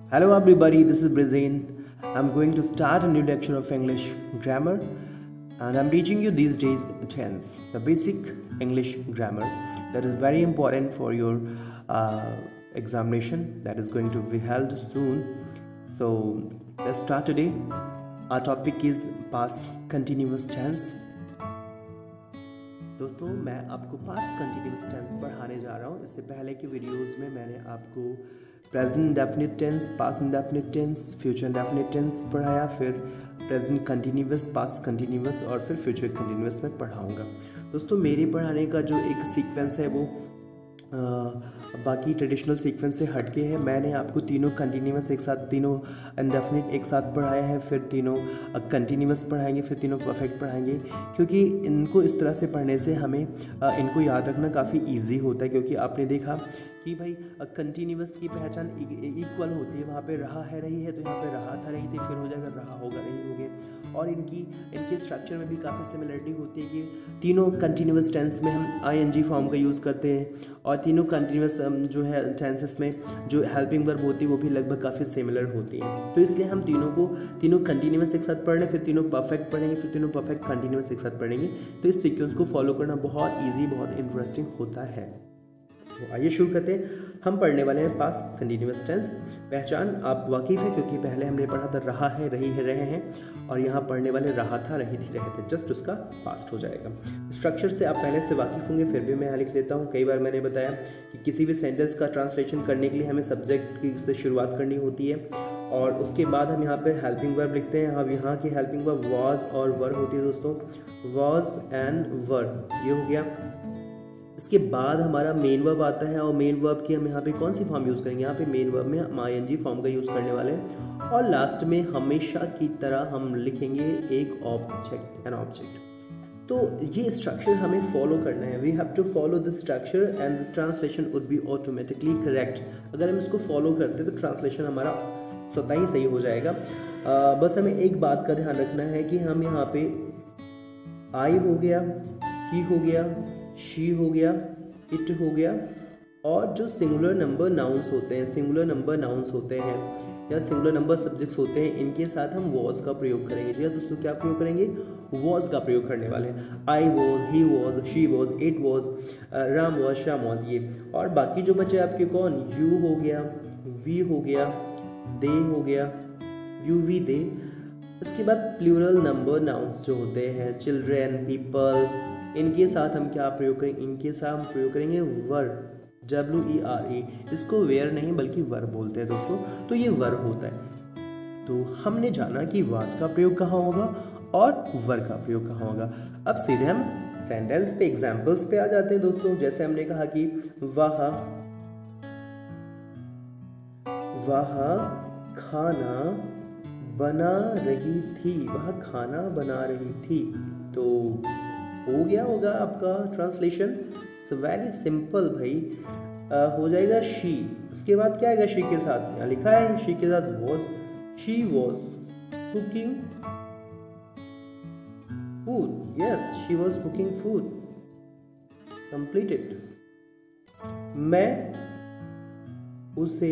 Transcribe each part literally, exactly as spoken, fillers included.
Hello everybody, this is Brazin. I'm going to start a new lecture of English grammar and I'm teaching you these days tense, the basic English grammar that is very important for your uh, examination that is going to be held soon. So let's start today. Our topic is past continuous tense. दोस्तों मैं आपको past continuous tense पढ़ाने जा रहा हूँ। इससे पहले की वीडियोस में मैंने आपको present indefinite tense, past indefinite tense, future indefinite tense पढ़ाया, फिर प्रेजेंट कंटिन्यूअस, पास्ट कंटिन्यूअस और फिर फ्यूचर कंटिन्यूअस में पढ़ाऊँगा। दोस्तों मेरे पढ़ाने का जो एक सीक्वेंस है वो आ, बाकी ट्रेडिशनल सीक्वेंस से हटके है। मैंने आपको तीनों कंटिन्यूअस एक साथ, तीनों इंडेफिनिट एक साथ पढ़ाया है, फिर तीनों कंटिन्यूअस पढ़ाएंगे, फिर तीनों परफेक्ट पढ़ाएंगे, क्योंकि इनको इस तरह से पढ़ने से हमें आ, इनको याद रखना काफ़ी इजी होता है। क्योंकि आपने देखा कि भाई कंटिन्यूअस की पहचान इक्वल होती है, वहाँ पे रहा है रही है तो यहाँ पे रहा था रही थी, फिर हो जाएगा रहा होगा रही होगे। और इनकी इनके स्ट्रक्चर में भी काफ़ी सिमिलरिटी होती है कि तीनों कंटिन्यूअस टेंस में हम आईएनजी फॉर्म का यूज़ करते हैं और तीनों कंटिन्यूअस जो है टेंसेस में जो हेल्पिंग वर्ब होती है वो भी लगभग काफ़ी सिमिलर होती है। तो इसलिए हम तीनों को तीनों कंटिन्यूअस एक साथ पढ़ रहे, फिर तीनों परफेक्ट पढ़ेंगे, फिर तीनों परफेक्ट कंटिन्यूअस एक साथ पढ़ेंगे। तो इस सीक्वेंस को फॉलो करना बहुत ईजी, बहुत इंटरेस्टिंग होता है। तो आइए शुरू करते हैं। हम पढ़ने वाले हैं पास्ट कंटिन्यूअस टेंस। पहचान आप वाकिफ है क्योंकि पहले हमने पढ़ा था रहा है, रही है, रहे हैं, और यहाँ पढ़ने वाले रहा था, रही थी, रहे थे, जस्ट उसका पास्ट हो जाएगा। स्ट्रक्चर से आप पहले से वाकिफ होंगे, फिर भी मैं यहाँ लिख लेता हूँ। कई बार मैंने बताया कि किसी भी सेंटेंस का ट्रांसलेशन करने के लिए हमें सब्जेक्ट की से शुरुआत करनी होती है और उसके बाद हम यहाँ पे हेल्पिंग वर्ब लिखते हैं। अब यहाँ की हेल्पिंग वर्ब वॉज और वर होती है दोस्तों, वॉज एंड वर, ये हो गया। इसके बाद हमारा मेन वर्ब आता है और मेन वर्ब की हम यहाँ पे कौन सी फॉर्म यूज़ करेंगे? यहाँ पे मेन वर्ब में हम आईएनजी फॉर्म का यूज़ करने वाले हैं और लास्ट में हमेशा की तरह हम लिखेंगे एक ऑब्जेक्ट, एन ऑब्जेक्ट। तो ये स्ट्रक्चर हमें फॉलो करना है। We have to follow this structure and this translation would be automatically correct. अगर हम इसको फॉलो करते तो ट्रांसलेशन हमारा स्वतः ही सही हो जाएगा। आ, बस हमें एक बात का ध्यान रखना है कि हम यहाँ पे आई हो गया, ही हो गया, शी हो गया, इट हो गया, और जो सिंगुलर नंबर नाउंस होते हैं, सिंगुलर नंबर नाउंस होते हैं या सिंगुलर नंबर सब्जेक्ट्स होते हैं, इनके साथ हम वॉज का प्रयोग करेंगे। जी हाँ दोस्तों, क्या प्रयोग करेंगे? वॉज का प्रयोग करने वाले हैं। I was, he was, she was, it was, Ram was, Shyam was, ये। और बाकी जो बचे आपके कौन? यू हो गया, वी हो गया, दे हो गया, यू वी दे। इसके बाद प्लूरल नंबर नाउंस जो होते हैं, चिल्ड्रेन, पीपल, इनके साथ हम क्या प्रयोग करेंगे? इनके साथ हम प्रयोग करेंगे वर, डब्ल्यू ई आर ए। इसको वेयर नहीं बल्कि वर बोलते हैं दोस्तों, तो ये वर होता है। तो हमने जाना कि वाज का प्रयोग कहाँ होगा और वर का प्रयोग कहाँ होगा। अब सीधे हम सेंटेंस पे, एग्जाम्पल्स पे आ जाते हैं दोस्तों। जैसे हमने कहा कि वह वह खाना बना रही थी, वह खाना बना रही थी, तो हो गया होगा आपका ट्रांसलेशन। सो वेरी सिंपल भाई, आ, हो जाएगा शी। उसके बाद क्या आएगा शी के साथ? यहाँ लिखा है शी के साथ was, she was cooking food, yes she was cooking food, completed. मैं उसे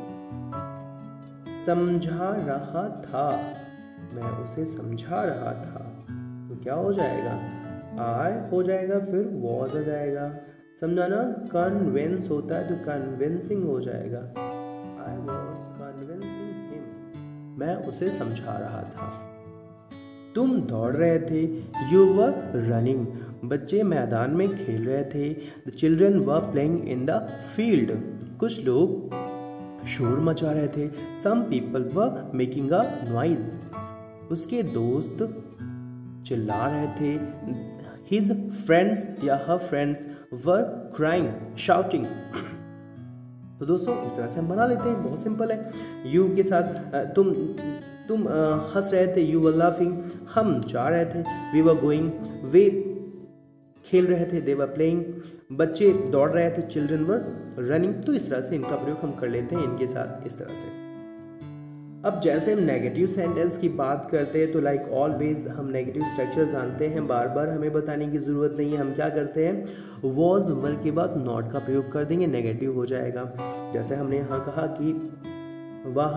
समझा रहा था, मैं उसे समझा रहा था, तो क्या हो जाएगा? आई हो जाएगा, फिर वॉज आ जाएगा। समझाना कन्विंस होता है तो कन्विंसिंग हो जाएगा। आई वॉज कन्विंसिंग हिम, मैं उसे समझा रहा था। तुम दौड़ रहे थे, यू वर रनिंग, बच्चे मैदान में खेल रहे थे, the children were playing in the field, कुछ लोग शोर मचा रहे थे, some people were making a noise, उसके दोस्त चिल्ला रहे थे, his friends या her friends were crying, shouting। तो दोस्तों इस तरह से हम बना लेते हैं, बहुत सिंपल है। यू के साथ तुम तुम हंस रहे थे, you were laughing, हम जा रहे थे, we were going, वे खेल रहे थे, they were playing, बच्चे दौड़ रहे थे, children were running। तो इस तरह से इनका प्रयोग हम कर लेते हैं इनके साथ, इस तरह से। अब जैसे हम नेगेटिव सेंटेंस की बात करते हैं तो लाइक ऑलवेज हम नेगेटिव स्ट्रक्चर जानते हैं, बार बार हमें बताने की ज़रूरत नहीं है। हम क्या करते हैं? वॉज वर के बाद नॉट का प्रयोग कर देंगे, नेगेटिव हो जाएगा। जैसे हमने यहाँ कहा कि वह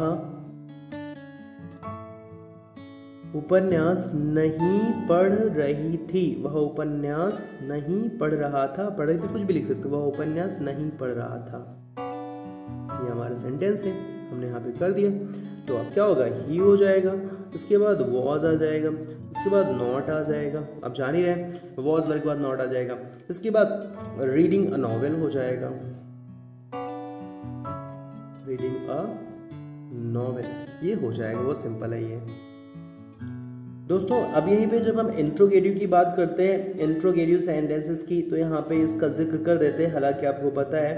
उपन्यास नहीं पढ़ रही थी। वह उपन्यास नहीं पढ़ रहा था, पढ़ रही थी कुछ भी लिख सकते, वह उपन्यास नहीं पढ़ रहा था। ये हमारा सेंटेंस है, हमने यहाँ पे कर दिया। तो अब क्या होगा, ही हो जाएगा, उसके बाद वॉज आ जाएगा, उसके बाद नॉट आ जाएगा। अब जान ही रहे, वॉज वर्ग के बाद नॉट आ जाएगा। इसके बाद रीडिंग अ नॉवेल हो जाएगा, रीडिंग अ नॉवेल, ये हो जाएगा, वो सिंपल है ये। दोस्तों अब यहीं पे जब हम इंट्रोगेटिव की बात करते हैं, इंट्रोगेटिव सेंटेंसेस की, तो यहाँ पे इसका जिक्र कर देते हैं। हालांकि आपको पता है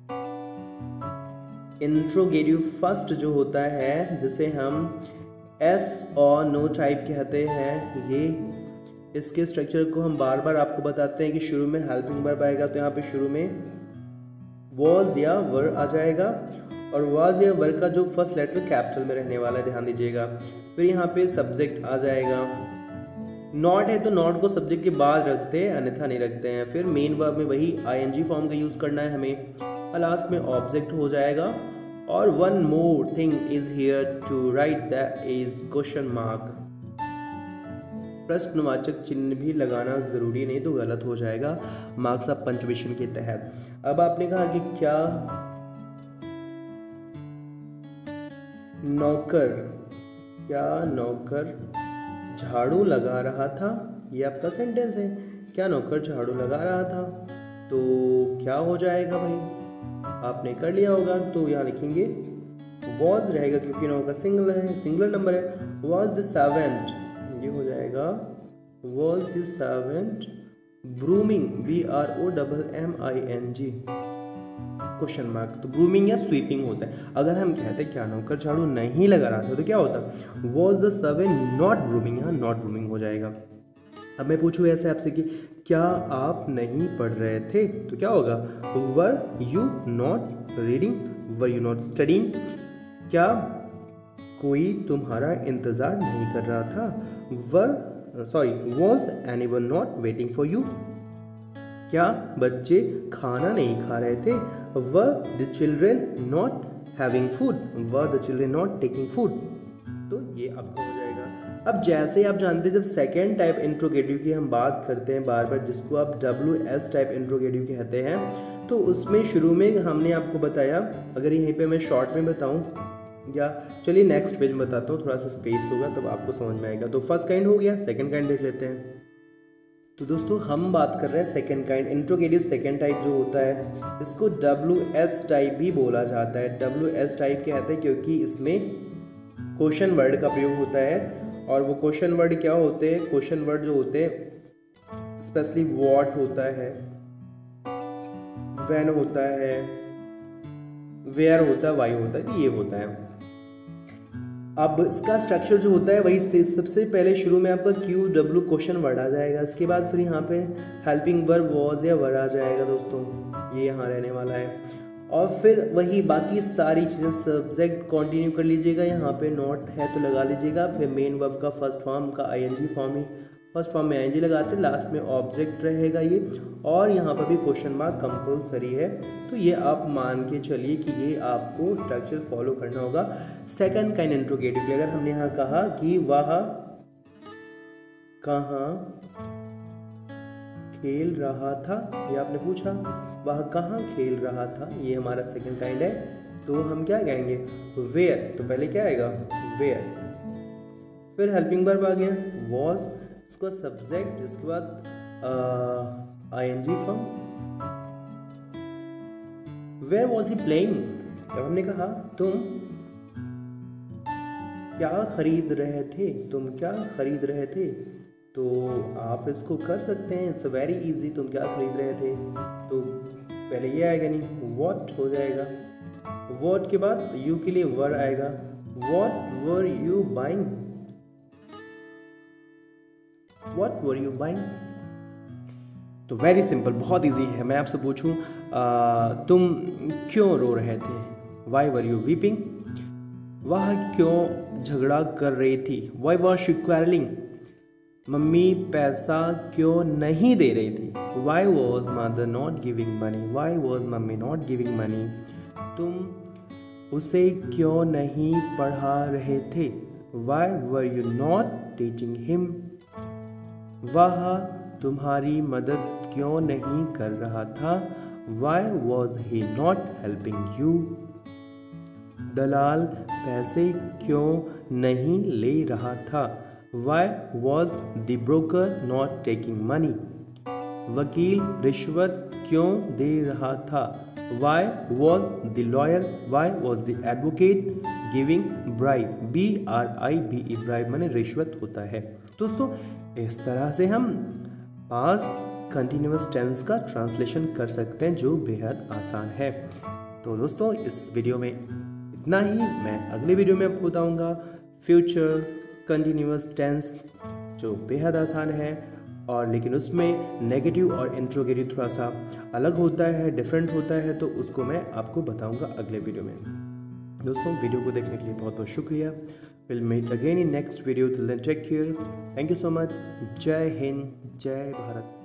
इंट्रोगेटिव फर्स्ट जो होता है, जिसे हम एस और नो टाइप कहते हैं, ये इसके स्ट्रक्चर को हम बार बार आपको बताते हैं कि शुरू में हेल्पिंग वर्ब आएगा, तो यहाँ पे शुरू में वॉज या वर आ जाएगा, और वॉज या वर का जो फर्स्ट लेटर कैपिटल में रहने वाला है, ध्यान दीजिएगा। फिर यहाँ पे सब्जेक्ट आ जाएगा, नॉट है तो नॉट को सब्जेक्ट के बाद रखते हैं, अन्यथा नहीं रखते हैं। फिर मेन वर्ब में वही आईएनजी फॉर्म का यूज करना है हमें, और लास्ट में ऑब्जेक्ट हो जाएगा। और one more thing is here to write, that is question mark. प्रश्नवाचक चिन्ह भी लगाना जरूरी नहीं, तो गलत हो जाएगा मार्क्स ऑफ पंक्चुएशन के तहत। अब आपने कहा कि क्या नौकर क्या नौकर झाड़ू लगा रहा था, ये आपका सेंटेंस है। क्या नौकर झाड़ू लगा रहा था, तो क्या हो जाएगा भाई, आपने कर लिया होगा, तो यहाँ लिखेंगे वॉज रहेगा, क्योंकि नौकर सिंगल है, सिंगुलर नंबर है। वॉज द सर्वेंट, ये हो जाएगा was the servant brooming, B R O double M I N G, question mark. तो ब्रूमिंग या स्वीपिंग होता है। अगर हम कहते हैं क्या नौकर झाड़ू नहीं लगा रहा था, तो क्या होता, was the servant not brooming, यहाँ नॉट ब्रूमिंग हो जाएगा। अब मैं पूछूं ऐसे आपसे कि क्या आप नहीं पढ़ रहे थे, तो क्या होगा, were you not reading, were you not studying. क्या कोई तुम्हारा इंतजार नहीं कर रहा था, were sorry was anyone not waiting for you. क्या बच्चे खाना नहीं खा रहे थे, were the children not having food, were the children not taking food. तो ये आपका हो जाएगा। अब जैसे आप जानते हैं, जब सेकेंड टाइप इंट्रोगेटिव की हम बात करते हैं बार बार, जिसको आप डब्ल्यू एस टाइप इंट्रोगेटिव कहते हैं, तो उसमें शुरू में हमने आपको बताया, अगर यहीं पे मैं शॉर्ट में बताऊं, या चलिए नेक्स्ट पेज में बताता हूँ, थोड़ा सा स्पेस होगा तब आपको समझ में आएगा। तो फर्स्ट काइंड हो गया, सेकंड काइंड देख लेते हैं। तो दोस्तों हम बात कर रहे हैं second kind, interrogative second type जो होता है, इसको डब्ल्यू एस टाइप भी बोला जाता है। डब्ल्यू एस टाइप कहते हैं क्योंकि इसमें क्वेश्चन वर्ड का प्रयोग होता है। और वो क्वेश्चन वर्ड क्या होते हैं, क्वेश्चन वर्ड जो होते हैं स्पेशली व्हाट होता है, व्हेन होता है, वेयर होता है, व्हाई होता है, तो ये होता है। अब इसका स्ट्रक्चर जो होता है वही से सबसे पहले शुरू में आपका क्यू डब्ल्यू क्वेश्चन वर्ड आ जाएगा, इसके बाद फिर यहाँ पे हेल्पिंग वर्ब वॉज या वर आ जाएगा दोस्तों, ये यहाँ रहने वाला है। और फिर वही बाकी सारी चीज़ें, सब्जेक्ट कंटिन्यू कर लीजिएगा, यहाँ पे नॉट है तो लगा लीजिएगा, फिर मेन वर्ब का फर्स्ट फॉर्म का आईएनजी फॉर्म ही, फर्स्ट फॉर्म में आईएनजी लगाते हैं, लास्ट में ऑब्जेक्ट रहेगा ये, और यहाँ पर भी क्वेश्चन मार्क कंपलसरी है। तो ये आप मान के चलिए कि ये आपको स्ट्रक्चर फॉलो करना होगा सेकंड काइंड इंट्रोगेटिव। अगर हमने यहाँ कहा कि वह कहाँ खेल रहा था, ये आपने पूछा वह कहाँ खेल रहा था, ये हमारा सेकंड काइंड है, तो हम क्या कहेंगे, वेयर। तो पहले क्या आएगा, वेयर, फिर हेल्पिंग वर्ब आ गया वॉज, इसका सब्जेक्ट, इसके बाद ING form, where was he playing. जब हमने कहा तुम क्या खरीद रहे थे, तुम क्या खरीद रहे थे, तो आप इसको कर सकते हैं, इट्स वेरी इजी, तुम क्या खरीद रहे थे, तो पहले ये आएगा नहीं, व्हाट हो जाएगा, व्हाट के बाद यू के लिए वर आएगा, what were you buying, what were you buying. तो वेरी सिंपल, बहुत इजी है। मैं आपसे पूछूं तुम क्यों रो रहे थे, वाई वर यू वीपिंग, वह क्यों झगड़ा कर रही थी, why was she quarrelling, mummy पैसा क्यों नहीं दे रही थी, why was mother not giving money, why was mummy not giving money, तुम उसे क्यों नहीं पढ़ा रहे थे? Why were you not teaching him? वह तुम्हारी मदद क्यों नहीं कर रहा था? Why was he not helping you? दलाल पैसे क्यों नहीं ले रहा था? Why was the broker not taking money? वकील रिश्वत क्यों दे रहा था? Why was the lawyer, why was the advocate giving bribe? B R I B E bribe माने रिश्वत होता है। दोस्तों इस तरह से हम पास्ट कंटिन्यूअस टेंस का ट्रांसलेशन कर सकते हैं जो बेहद आसान है। तो दोस्तों इस वीडियो में इतना ही। मैं अगले वीडियो में आपको बताऊंगा फ्यूचर कंटिन्यूअस टेंस जो बेहद आसान है, और लेकिन उसमें नेगेटिव और इंट्रोगेटिव थोड़ा सा अलग होता है, डिफरेंट होता है, तो उसको मैं आपको बताऊंगा अगले वीडियो में। दोस्तों वीडियो को देखने के लिए बहुत बहुत शुक्रिया। Will meet again in next video. Till then take care. Thank you so much. जय हिंद, जय भारत।